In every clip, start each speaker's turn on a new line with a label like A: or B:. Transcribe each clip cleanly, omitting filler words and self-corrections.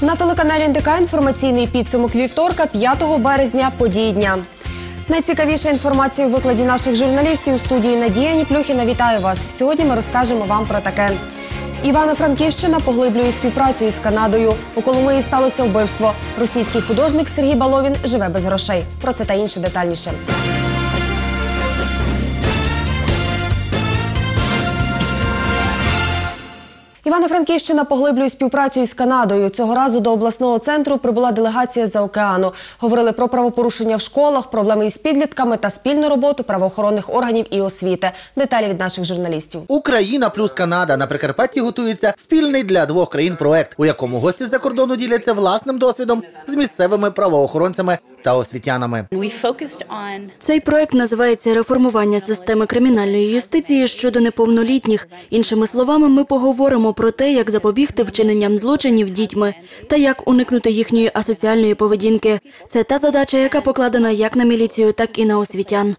A: На телеканалі НТК інформаційний підсумок вівторка, 5 березня, події дня. Найцікавіша інформація у викладі наших журналістів у студії Надія Ніплюхіна. Вітаю вас. Сьогодні ми розкажемо вам про таке. Івано-Франківщина поглиблює співпрацю із Канадою. У Коломиї сталося вбивство. Російський художник Сергій Баловін живе без грошей. Про це та інше детальніше. Івано-Франківщина поглиблює співпрацю із Канадою. Цього разу до обласного центру прибула делегація з-за океану. Говорили про правопорушення в школах, проблеми із підлітками та спільну роботу правоохоронних органів і освіти. Деталі від наших журналістів.
B: Україна плюс Канада. На Прикарпатті готується спільний для двох країн проект, у якому гості з-за кордону діляться власним досвідом з місцевими правоохоронцями та освітянами.
C: Цей проект називається «Реформування системи кримінальної юстиції щодо неповнолітніх». Іншими словами, ми поговоримо про те, як запобігти вчиненням злочинів дітьми та як уникнути їхньої асоціальної поведінки. Це та задача, яка покладена як на міліцію, так і на освітян.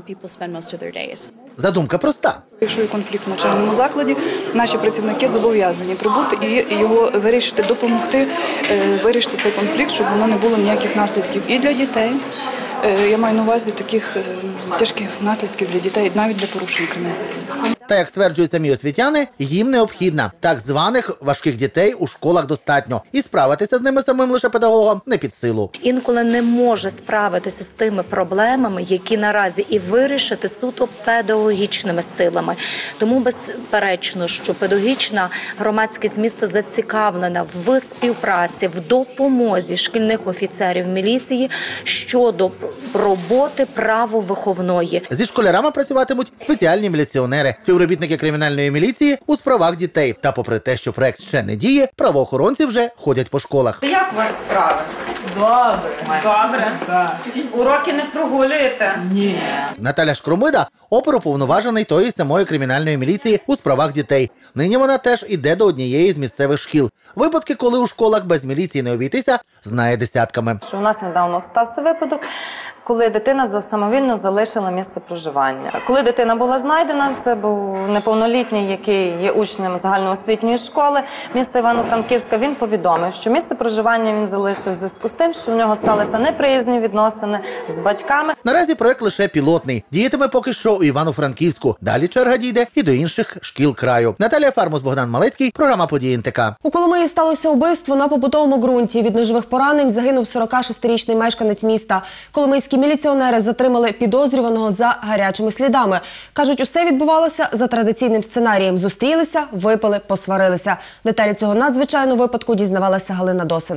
B: Задумка проста.
D: Якщо є конфлікт в навчальному закладі, наші працівники зобов'язані прибути і його вирішити, допомогти вирішити цей конфлікт, щоб воно не було ніяких наслідків і для дітей. Я маю на увазі таких тяжких наслідків для дітей, навіть для порушення кримінального закону.
B: Та, як стверджують самі освітяни, їм необхідна. Так званих важких дітей у школах достатньо. І справитися з ними самим лише педагогам не під силу.
E: Інколи не може справитися з тими проблемами, які наразі і вирішити суто педагогічними силами. Тому безперечно, що педагогічна громадськість міста зацікавлена в співпраці, в допомозі шкільних офіцерів міліції щодо роботи правовиховної.
B: Зі школярами працюватимуть спеціальні міліціонери, співробітники кримінальної міліції у справах дітей. Та попри те, що проект ще не діє, правоохоронці вже ходять по школах.
F: Як у вас справи?
G: Добре.
F: Добре?
G: Так.
F: Уроки не прогулюєте?
G: Ні.
B: Наталя Шкромида – оперуповноважений тої самої кримінальної міліції у справах дітей. Нині вона теж іде до однієї з місцевих шкіл. Випадки, коли у школах без міліції не обійтися, знає десятками.
H: У нас недавно стався випадок, коли дитина самовільно залишила місце проживання. Коли дитина була знайдена, це був неповнолітній, який є учнем загальноосвітньої школи міста Івано-Франківська. Він повідомив, що місце проживання він залишив у зв'язку з тим, що у нього сталися неприязні відносини з батьками.
B: Наразі проект лише пілотний. Діятиме поки що у Івано-Франківську. Далі черга дійде і до інших шкіл краю. Наталія Фармус, Богдан Малецький, програма «Події НТК».
A: У Коломиї сталося вбивство на побутовому ґрунті. Від ножових поранень загинув 46-річний мешканець міста. Коломийські міліціонери затримали підозрюваного за гарячими слідами. Кажуть, усе відбувалося за традиційним сценарієм. Зустрілися, випили, посварилися. Деталі цього надзвичайного випадку дізнавалася Галина Досин.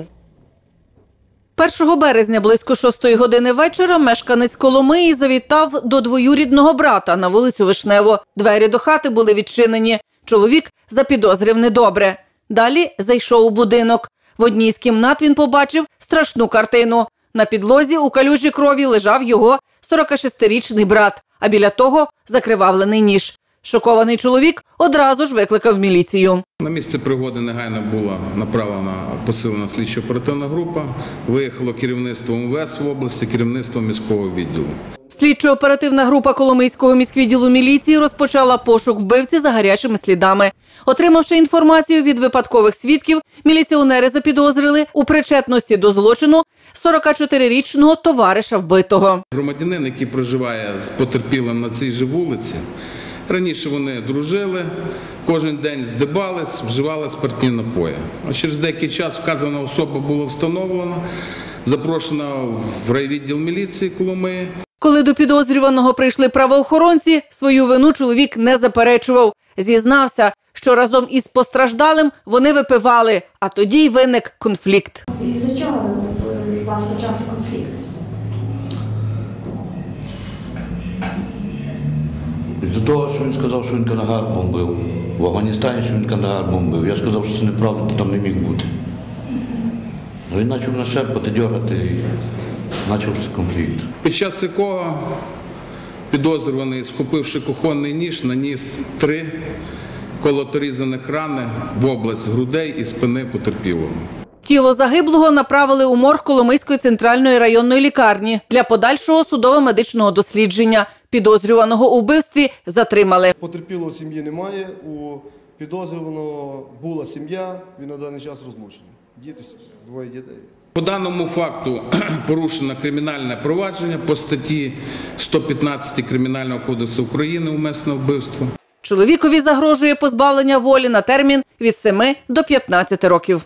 I: 1 березня близько 6 години вечора мешканець Коломиї завітав до двоюрідного брата на вулицю Вишневу. Двері до хати були відчинені. Чоловік запідозрив недобре. Далі зайшов у будинок. В одній з кімнат він побачив страшну картину. На підлозі у калюжі крові лежав його 46-річний брат, а біля того закривавлений ніж. Шокований чоловік одразу ж викликав міліцію.
J: На місце пригоди негайно була направлена посилена слідчо-оперативна група. Виїхало керівництво МВС в області, керівництво міського відділу.
I: Слідчо-оперативна група Коломийського міськвідділу міліції розпочала пошук вбивці за гарячими слідами. Отримавши інформацію від випадкових свідків, міліціонери запідозрили у причетності до злочину 44-річного товариша вбитого.
J: Громадянин, який проживає з потерпілим на цій же вулиці, раніше вони дружили, кожен день здибались, вживали спиртні напої. А через деякий час вказана особа була встановлена, запрошена в райвідділ міліції Коломиї.
I: Коли до підозрюваного прийшли правоохоронці, свою вину чоловік не заперечував. Зізнався, що разом із постраждалим вони випивали, а тоді й виник конфлікт.
K: Із-за чого у вас почався конфлікт?
L: З-за того, що він сказав, що він Кандагар бомбив. В Афганістані, що він Кандагар бомбив. Я сказав, що це неправда, то там не міг бути. Він почав нашерпати, дьоргати і почався конфлікт.
J: Під час якого підозрюваний, схопивши кухонний ніж, наніс 3 колоторізаних рани в область грудей і спини потерпілого.
I: Тіло загиблого направили у морг Коломийської центральної районної лікарні для подальшого судово-медичного дослідження. Підозрюваного у вбивстві затримали.
M: Потерпілого сім'ї немає, у підозрюваного була сім'я, він на даний час розлучений.
G: Діти, двоє дітей.
J: По даному факту порушено кримінальне провадження по статті 115 Кримінального кодексу України «Умисне вбивство».
I: Чоловікові загрожує позбавлення волі на термін від 7 до 15 років.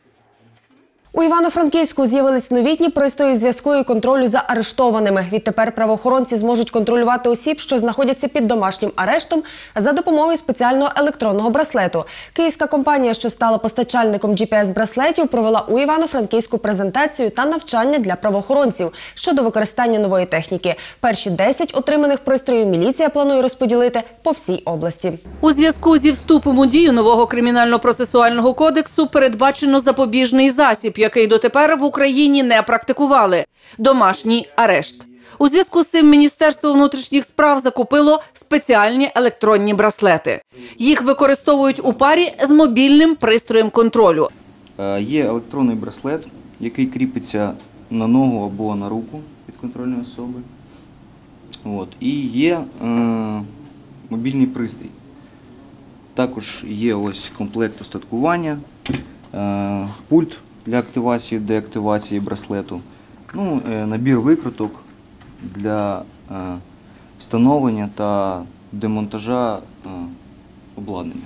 A: У Івано-Франківську з'явились новітні пристрої зв'язку і контролю за арештованими. Відтепер правоохоронці зможуть контролювати осіб, що знаходяться під домашнім арештом, за допомогою спеціального електронного браслету. Київська компанія, що стала постачальником GPS-браслетів, провела у Івано-Франківську презентацію та навчання для правоохоронців щодо використання нової техніки. Перші 10 отриманих пристроїв міліція планує розподілити по всій області.
I: У зв'язку зі вступом у дію нового кримінально-процесуального кодексу передбачено запобіжний засіб, який дотепер в Україні не практикували – домашній арешт. У зв'язку з цим Міністерство внутрішніх справ закупило спеціальні електронні браслети. Їх використовують у парі з мобільним пристроєм контролю.
M: Є електронний браслет, який кріпиться на ногу або на руку підконтрольної особи. І є мобільний пристрій. Також є ось комплект устаткування, пульт для активації, деактивації браслету, набір викруток для встановлення та демонтажа обладнання,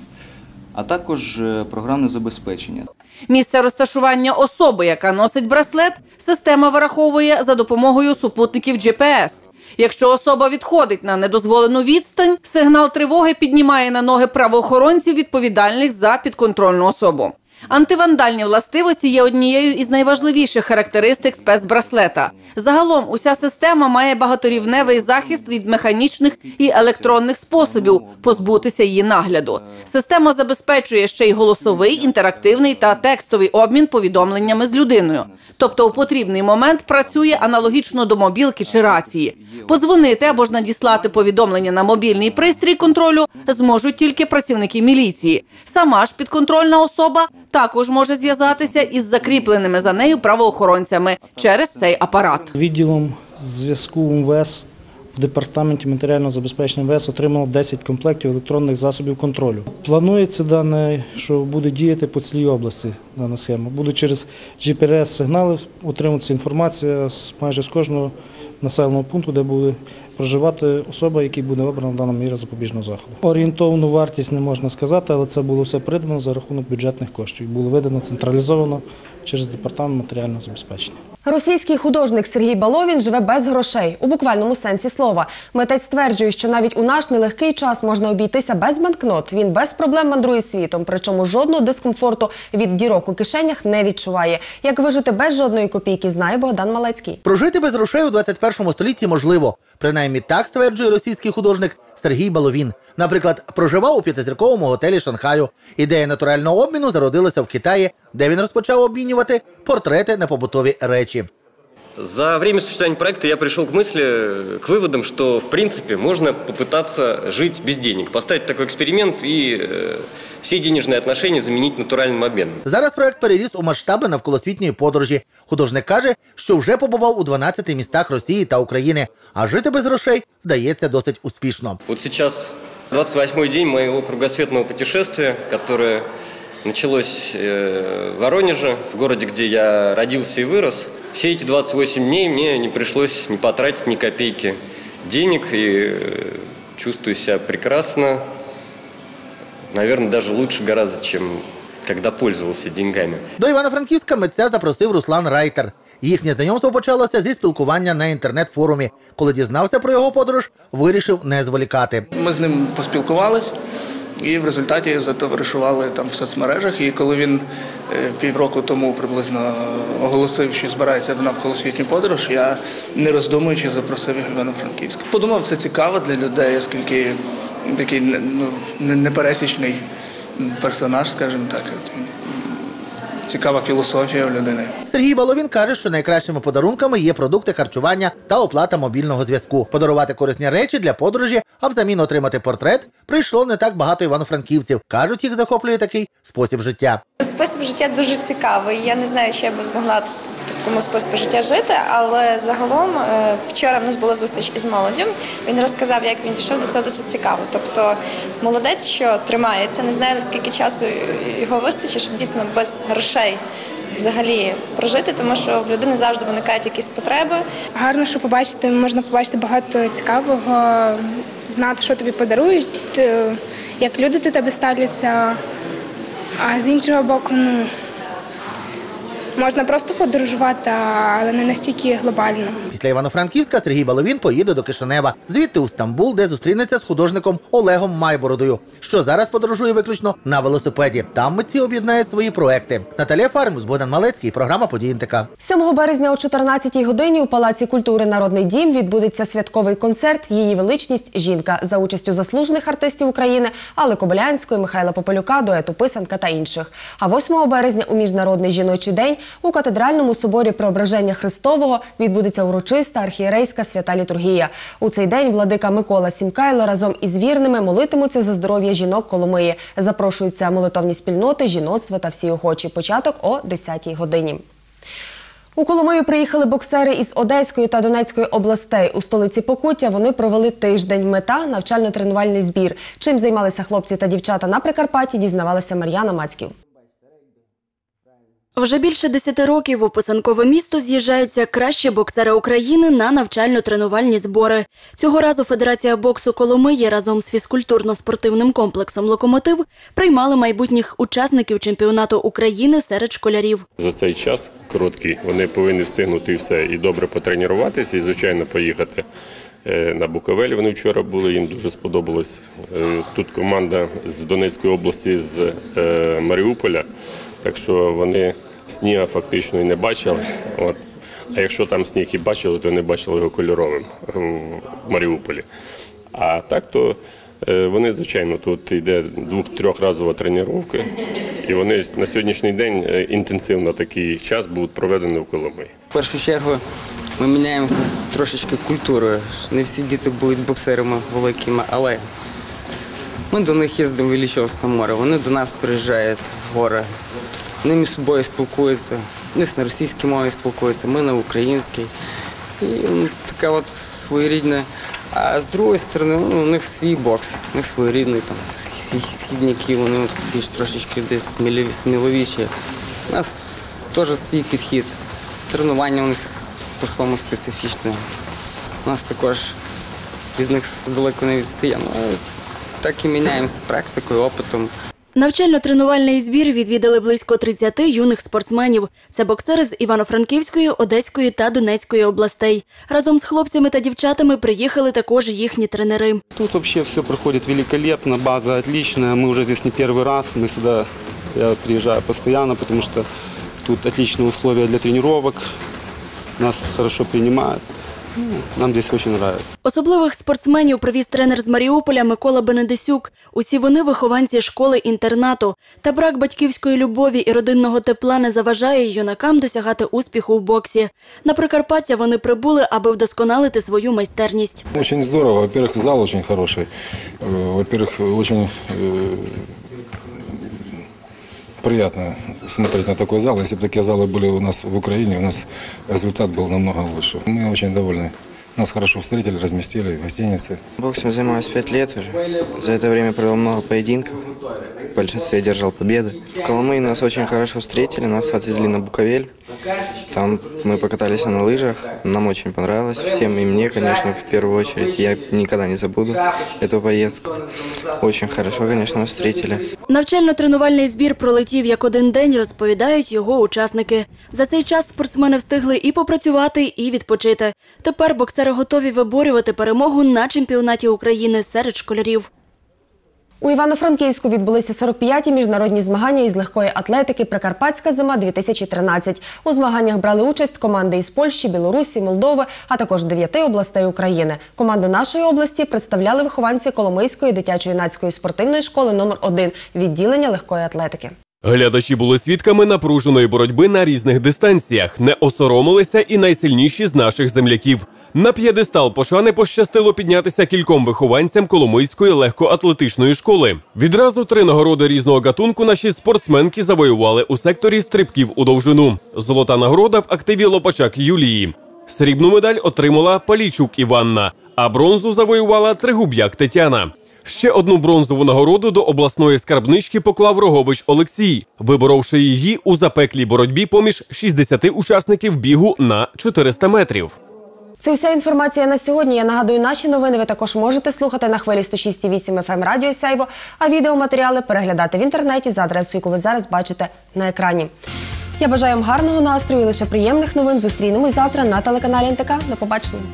M: а також програмне забезпечення.
I: Місце розташування особи, яка носить браслет, система вираховує за допомогою супутників GPS. Якщо особа відходить на недозволену відстань, сигнал тривоги піднімає на ноги правоохоронців, відповідальних за підконтрольну особу. Антивандальні властивості є однією із найважливіших характеристик спецбраслета. Загалом уся система має багаторівневий захист від механічних і електронних способів позбутися її нагляду. Система забезпечує ще й голосовий, інтерактивний та текстовий обмін повідомленнями з людиною. Тобто у потрібний момент працює аналогічно до мобілки чи рації. Подзвонити або ж надіслати повідомлення на мобільний пристрій контролю зможуть тільки працівники міліції. Сама ж підконтрольна особа також може зв'язатися із закріпленими за нею правоохоронцями через цей апарат.
N: Відділом зв'язку МВС в департаменті матеріального забезпечення МВС отримало 10 комплектів електронних засобів контролю. Планується дане, що буде діяти по цілій області дана схема. Буде через GPS-сигнали отримуватися інформація майже з кожного населеного пункту, де буде проживати особа, якій буде обрана дана міра запобіжного заходу. Орієнтовну вартість не можна сказати, але це було все придбано за рахунок бюджетних коштів. Було видано централізовано через департамент матеріального забезпечення.
A: Російський художник Сергій Баловін живе без грошей, у буквальному сенсі слова. Митець стверджує, що навіть у наш нелегкий час можна обійтися без банкнот. Він без проблем мандрує світом, причому жодного дискомфорту від дірок у кишенях не відчуває. Як вижити без жодної копійки, знає Богдан Малецький.
B: Прожити без грошей у 21 столітті можливо. Принаймні так стверджує російський художник Сергій Баловін. Наприклад, проживав у 5-зірковому готелі Шанхаю. Ідея натурального обміну зародилася в Китаї, де він розпочав обмінювати портрети на побутові речі.
O: За время существования проекта я пришел к мысли, к выводам, что, в принципе, можно попытаться жить без денег, поставить такой эксперимент и все денежные отношения заменить натуральным обменом.
B: Зараз проект переріс у масштаби навколосвітньої подорожі. Художник каже, що вже побував у 12 містах Росії та України, а жити без грошей вдається досить успішно.
O: Вот сейчас 28-й день моего кругосветного путешествия, которое началось в Воронеже, в городе, где я родился и вырос. Все эти 28 дней мне не пришлось не потратить ни копейки денег, и чувствую себя прекрасно, наверное, даже лучше гораздо, чем когда пользовался деньгами.
B: До Івано-Франківська митця запросив Руслан Райтер. Їхнє знайомство почалося зі спілкування на інтернет-форумі. Коли дізнався про його подорож, вирішив не зволікати.
P: Ми з ним поспілкувались і в результаті затоваришували там в соцмережах. І коли він півроку тому приблизно оголосив, що збирається в навколосвітню подорож, я, не роздумуючи, запросив його в Івано-Франківськ. Подумав, це цікаво для людей, оскільки такий непересічний персонаж, скажімо так. Цікава філософія у людини.
B: Сергій Баловін каже, що найкращими подарунками є продукти харчування та оплата мобільного зв'язку. Подарувати корисні речі для подорожі, а взамін отримати портрет, прийшло не так багато івано-франківців. Кажуть, їх захоплює такий спосіб життя.
Q: Спосіб життя дуже цікавий. Я не знаю, чи я б змогла в такому способі життя жити, але загалом вчора в нас була зустріч із молоддю. Він розказав, як він дійшов до цього досить цікаво. Тобто молодець, що тримається, не знаю, наскільки часу його вистачить, щоб дійсно без грошей взагалі прожити, тому що в людини завжди виникають якісь потреби.
G: Гарно, що можна побачити багато цікавого, знати, що тобі подарують, як люди до тебе ставляться, а з іншого боку, можна просто подорожувати, але не настільки глобально.
B: Після Івано-Франківська Сергій Баловін поїде до Кишинева, звідти у Стамбул, де зустрінеться з художником Олегом Майбородою, що зараз подорожує виключно на велосипеді. Там митці об'єднають свої проекти. Наталія Фармус, Богдан Малецький, програма «Події НТК».
A: 7 березня о 14-й годині у Палаці культури «Народний дім» відбудеться святковий концерт «Її величність – жінка» за участю заслужених артистів України Алли Кобилянської, Михайла Попелюка, дуету «Писанка» та інших. А 8 березня у Міжнародний жіночий день у Катедральному соборі Преображення Христового відбудеться урочиста архієрейська свята літургія. У цей день владика Микола Сімкайло разом із вірними молитимуться за здоров'я жінок Коломиї. Запрошуються молитовні спільноти, жіноцтво та всі охочі. Початок о 10-й годині. У Коломию приїхали боксери із Одеської та Донецької областей. У столиці Покуття вони провели тиждень. Мета – навчально-тренувальний збір. Чим займалися хлопці та дівчата на Прикарпатті, дізнавалася Мар'яна Мацьків.
C: Вже більше 10 років у писанкове місто з'їжджаються кращі боксери України на навчально-тренувальні збори. Цього разу Федерація боксу Коломиї разом з фізкультурно-спортивним комплексом «Локомотив» приймали майбутніх учасників чемпіонату України серед школярів.
R: За цей час короткий вони повинні встигнути все і добре потренуватися, і, звичайно, поїхати на Буковель. Вони вчора були, їм дуже сподобалось. Тут команда з Донецької області, з Маріуполя. Так що вони сніга фактично і не бачили. А якщо там сніг і бачили, то не бачили його кольоровим в Маріуполі. А так то вони, звичайно, тут йде 2-3-разова тренування. І вони на сьогоднішній день інтенсивно такий час будуть проведені в Коломиї.
S: В першу чергу ми міняємося трошечки культурою. Не всі діти будуть боксерами великими, але ми до них їздимо в Іллічівське море, вони до нас приїжджають в гори. Вони між собою спілкуються, вони на російській мові спілкуються, ми на українській. І така от своєрідна. А з другої сторони, у них свій бокс, у них своєрідний, там, східники, вони більш трошечки десь сміловіші. У нас теж свій підхід. Тренування у них по-своєму специфічне. У нас також від них далеко не відстаємо. Так і міняємося практикою, опитом.
C: Навчально-тренувальний збір відвідали близько 30 юних спортсменів. Це боксери з Івано-Франківської, Одеської та Донецької областей. Разом з хлопцями та дівчатами приїхали також їхні тренери.
T: Тут взагалі все проходить великолепно, база отличная. Мы уже здесь не первый раз, я приезжаю постоянно, потому что тут отличные условия для тренировок, нас хорошо принимают. Нам здесь дуже подобається.
C: Особливих спортсменів привіз тренер з Маріуполя Микола Бенедесюк. Усі вони вихованці школи-інтернату. Та брак батьківської любові і родинного тепла не заважає юнакам досягати успіху в боксі. На Прикарпаття вони прибули, аби вдосконалити свою майстерність.
U: Дуже здорово. Во-первых, зал дуже хороший. Во-первых, дуже приятно смотреть на такой зал. Если бы такие залы были у нас в Украине, у нас результат был намного лучше. Мы очень довольны. Нас хорошо встретили, разместили в гостинице.
V: Боксом занимаюсь 5 лет уже. За это время провел много поединков. В большинстве одержал победы. В Коломые нас очень хорошо встретили, нас отвезли на Буковель. Там мы покатались на лыжах, нам очень понравилось. Всем и мне, конечно, в первую очередь. Я никогда не забуду эту поездку. Очень хорошо, конечно, нас встретили.
C: Навчально-тренувальний збір пролетів як один день, розповідають його учасники. За цей час спортсмени встигли і попрацювати, і відпочити. Тепер боксери готові виборювати перемогу на чемпіонаті України серед школярів.
A: У Івано-Франківську відбулися 45-ті міжнародні змагання із легкої атлетики «Прикарпатська зима-2013». У змаганнях брали участь команди із Польщі, Білорусі, Молдови, а також 9 областей України. Команду нашої області представляли вихованці Коломийської дитячо-юнацької спортивної школи номер 1 відділення легкої атлетики.
W: Глядачі були свідками напруженої боротьби на різних дистанціях. Не осоромилися і найсильніші з наших земляків. На п'єдестал пошани пощастило піднятися кільком вихованцям Коломийської легкоатлетичної школи. Відразу 3 нагороди різного гатунку наші спортсменки завоювали у секторі стрибків у довжину. Золота нагорода в активі Лопачак Юлії. Срібну медаль отримала Палійчук Іванна, а бронзу завоювала Тригуб'як Тетяна. Ще одну бронзову нагороду до обласної скарбнички поклав Рогович Олексій, виборовши її у запеклій боротьбі поміж 60 учасників бігу на 400 метрів.
A: Це вся інформація на сьогодні. Я нагадую, наші новини ви також можете слухати на хвилі 106,8 FM Радіо Сяйво, а відеоматеріали переглядати в інтернеті за адресою, яку ви зараз бачите на екрані. Я бажаю вам гарного настрою і лише приємних новин. Зустрінемось завтра на телеканалі НТК. До побачення.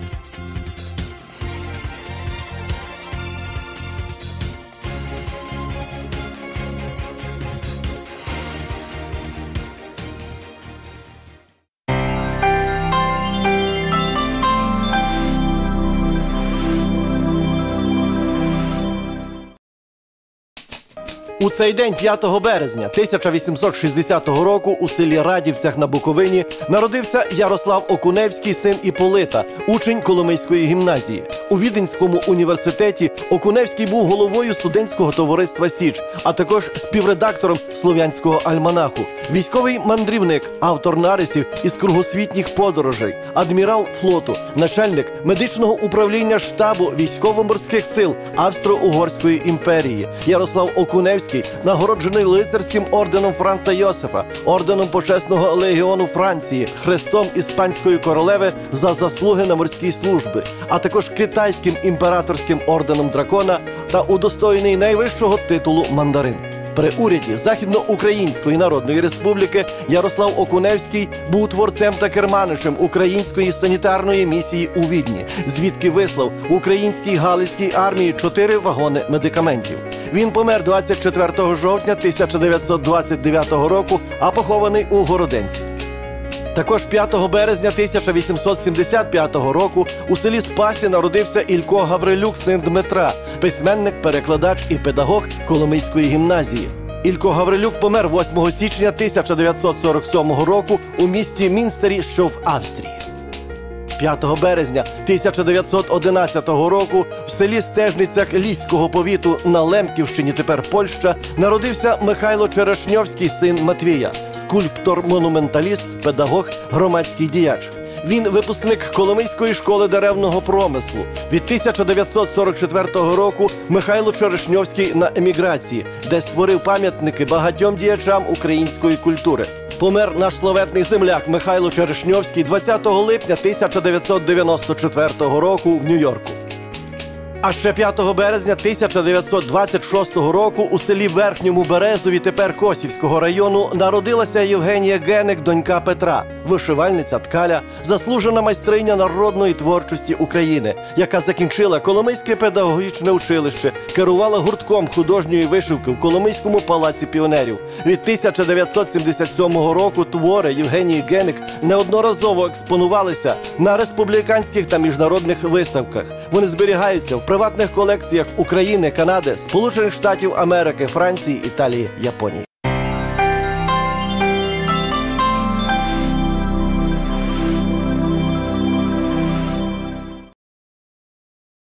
D: У цей день, 5 березня 1860 року, у селі Радівцях на Буковині народився Ярослав Окуневський, син Іполита, учень Коломийської гімназії. У Віденському університеті Окуневський був головою студентського товариства «Січ», а також співредактором Слов'янського альманаху. Військовий мандрівник, автор нарисів із кругосвітніх подорожей, адмірал флоту, начальник медичного управління штабу військово-морських сил Австро-Угорської імперії. Ярослав Окуневський нагороджений лицарським орденом Франца Йосифа, орденом почесного легіону Франції, хрестом іспанської королеви за заслуги на морській службі, а також китайським імператорським орденом дракона та удостоєний найвищого титулу мандарин. При уряді Західноукраїнської Народної Республіки Ярослав Окуневський був творцем та керманичем української санітарної місії у Відні, звідки вислав українській Галицькій армії 4 вагони медикаментів. Він помер 24 жовтня 1929 року, а похований у Городенці. Також 5 березня 1875 року у селі Спасі народився Ілько Гаврилюк, син Дмитра, письменник, перекладач і педагог Коломийської гімназії. Ілько Гаврилюк помер 8 січня 1947 року у місті Мінстері, що в Австрії. 5 березня 1911 року в селі Стежницях Ліського повіту на Лемківщині, тепер Польща, народився Михайло Черешньовський, син Матвія, скульптор-монументаліст, педагог, громадський діяч. Він випускник Коломийської школи деревного промислу. Від 1944 року Михайло Черешньовський на еміграції, де створив пам'ятники багатьом діячам української культури. Помер наш славетний земляк Михайло Черешньовський 20 липня 1994 року в Нью-Йорку. А ще 5 березня 1926 року у селі Верхньому Березові, тепер Косівського району, народилася Євгенія Геник, донька Петра, вишивальниця, ткаля, заслужена майстриня народної творчості України, яка закінчила Коломийське педагогічне училище, керувала гуртком художньої вишивки в Коломийському палаці піонерів. Від 1977 року твори Євгенії Геник неодноразово експонувалися на республіканських та міжнародних виставках. Вони зберігаються в приватних колекціях України, Канади, Сполучених Штатів Америки, Франції, Італії, Японії.